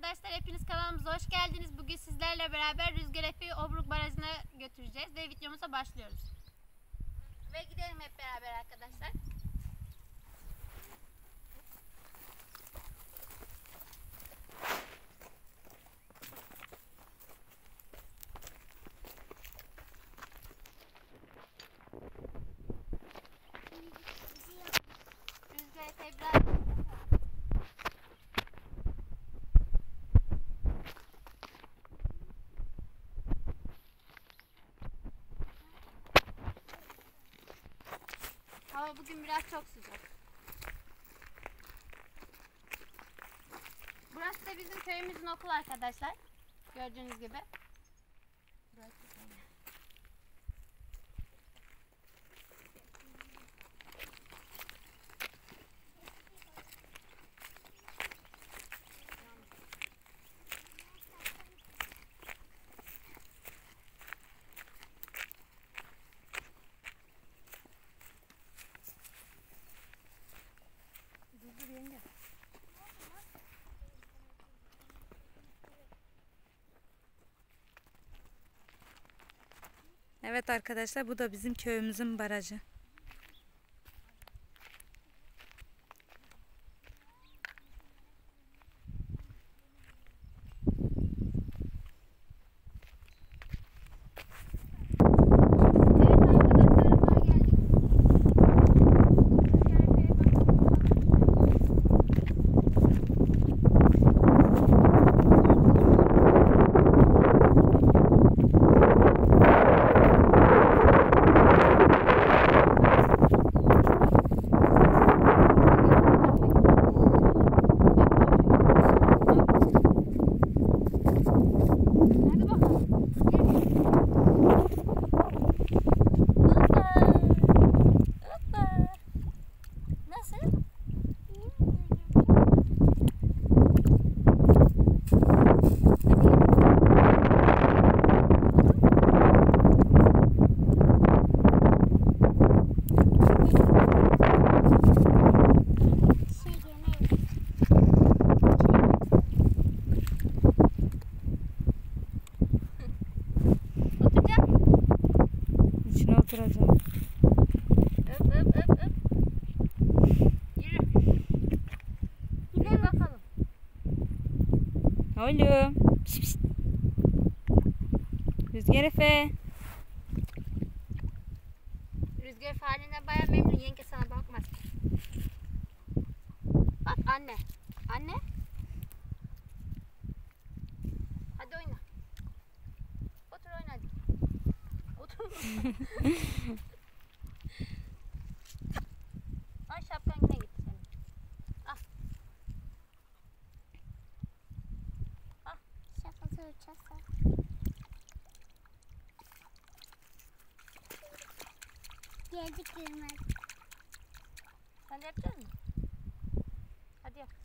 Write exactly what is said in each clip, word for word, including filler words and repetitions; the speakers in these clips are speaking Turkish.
arkadaşlar, hepiniz kanalımıza hoş geldiniz. Bugün sizlerle beraber Rüzgar Efe'yi Obruk Barajı'na götüreceğiz ve videomuza başlıyoruz. Ve gidelim hep beraber arkadaşlar. Rüzgar Efe biraz... Hava bugün biraz çok sıcak. Burası da bizim köyümüzün okulu arkadaşlar. Gördüğünüz gibi. Dur yenge. Evet arkadaşlar, bu da bizim köyümüzün barajı. Oturacağım. Öp öp öp öp. Yürü. Gidelim bakalım. Oğlum. Pişt, pişt. Rüzgar Efe. Rüzgar Efe haline bayağı memnun. Yenge sana bakmaz. Bak anne. Anne. Hadi oyna. Otur oyna hadi. Otur. Ay şapkan yine gitti senin. Al. Al. Şapkası uçarsa. Geldik yürümez. Sen de yapacak mısın? Hadi yap.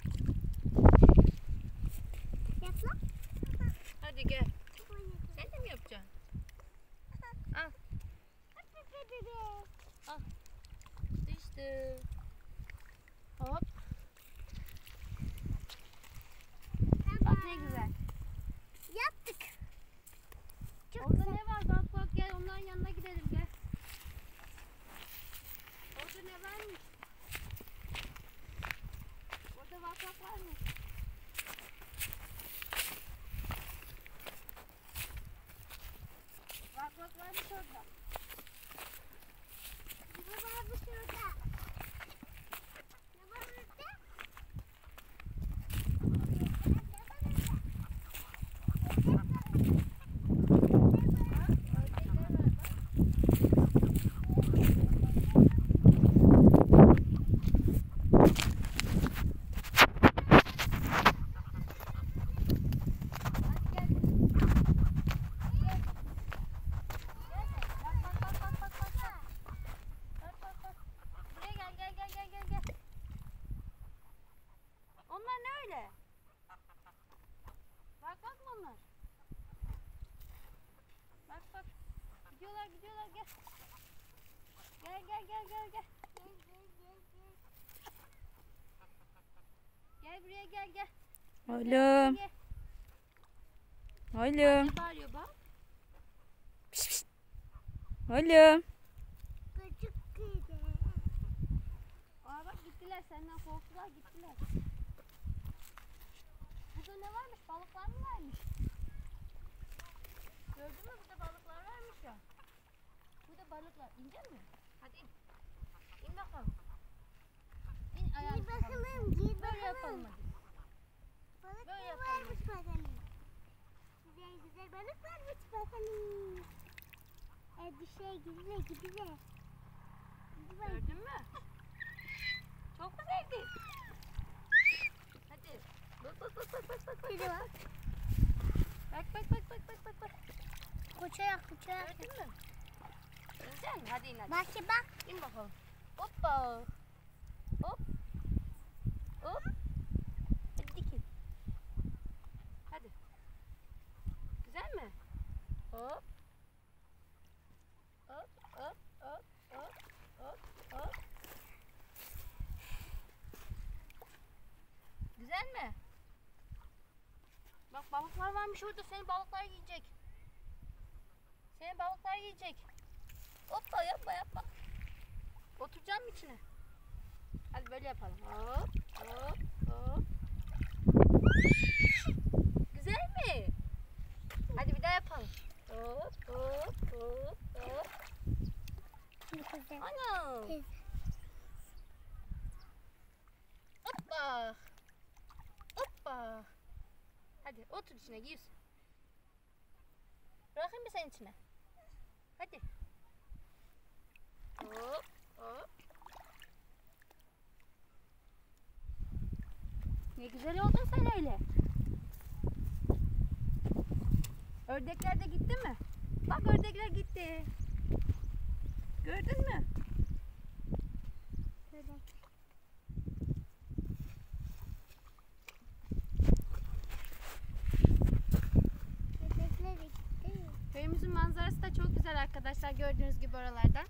Yap lan. Hadi gel. Sen de mi yapacaksın? Al. Al. Düştü. Hop. Bak ne güzel. Yaptık. Çok Orada güzel. ne var? Bak bak gel onların yanına gidelim gel. Orada ne varmış? Orada bak bak var mı? Bak bak varmış orada. Ne varmış orada? Ne var orada? Gidiyorlar gidiyorlar gel. Gel gel gel gel gel. Gel buraya gel gel. Oğlum. Gel. Oğlum. Ne bağırıyor bak? Pişt, pişt. Oğlum. Küçük kedi. Aa bak gittiler, senden korktular gittiler. Burada ne varmış? Balıklar mı varmış? Gördün mü, burada balıklar varmış ya. Burada balıklar. İnecek mi? Hadi in. İn bakalım. İn ayağını Gir bakalım. bakalım, gir Böyle yapalım bakalım. hadi. Balık Böyle mı yapalım varmış bakalım. Güzel güzel balık varmış bakalım. E bir şey güzel güzel. Güzel. Gördün mü? Çok mu sevdin? Hadi. Bak bak bak bak bak bak. Bir de bak. Bak bak bak bak bak bak bak. Koçayak koçayak. Gördün mü? İnecek mi? Hadi in hadi. Bak ki bak. İn bakalım. Hoppa. Hop. Hop. Hadi dikin. Hadi. Güzel mi? Hop. Hop hop hop hop hop hop. Güzel mi? Bak balıklar varmış orada, seni balıklar yiyecek. Seni balıklar yiyecek. Hoppa yapma yapma. Oturacağım mı içine? Hadi böyle yapalım. Hop hop hop. Güzel mi? Hadi bir daha yapalım. Hop hop hop hop. Güzel. Ana. Güzel. Hoppa. Hoppa. Hadi otur içine, gir. Bırakayım mı sen içine? Hadi. Hop hop. Ne güzel oldun sen öyle. Ördekler de gitti mi? Bak ördekler gitti. Gördün mü? Güzel. Köpekler de gitti. Köyümüzün manzarası da çok güzel arkadaşlar, gördüğünüz gibi oralardan.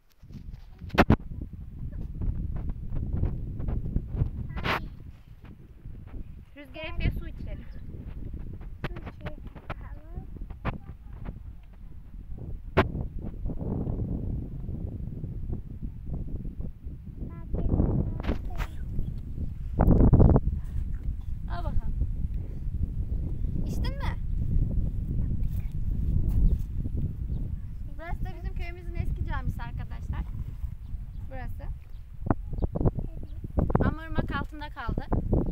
Hadi. Rüzgar yapıyor, su içelim. Türkiye bakalım. Al bakalım. İçtin mi? Burası da bizim köyümüzün eski camisi arkadaşlar. Burası. Ama ırmak altında kaldı.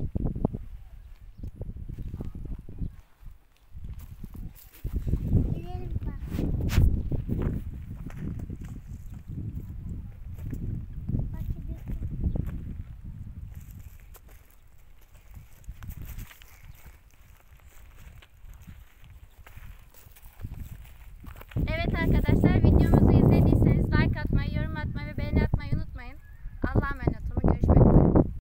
Gidelim bak. Bak gidelim. Evet arkadaşlar, videomuzu izlediyseniz like atmayı, yorum atmayı